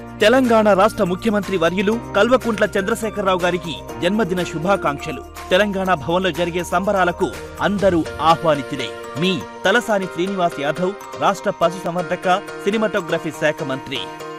తెలంగాణ రాష్ట్ర ముఖ్యమంత్రి వర్యులు కల్వకుంట్ల చంద్రశేఖరరావు గారికి జన్మదిన శుభాకాంక్షలు. తెలంగాణ భవన్లో జరిగే సంబరాలకు అందరూ ఆహ్వానితులే. మీ తలసాని శ్రీనివాస్ యాదవ్, రాష్ట్ర పశుసంవర్ధక సినిమాటోగ్రఫీ శాఖ మంత్రి.